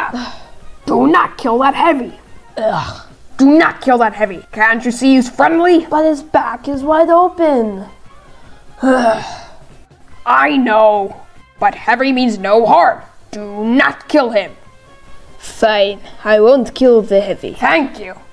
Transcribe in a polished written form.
Do not kill that heavy. Ugh. Do not kill that heavy. Can't you see he's friendly? But his back is wide open. I know, but heavy means no harm. Do not kill him. Fine, I won't kill the heavy. Thank you.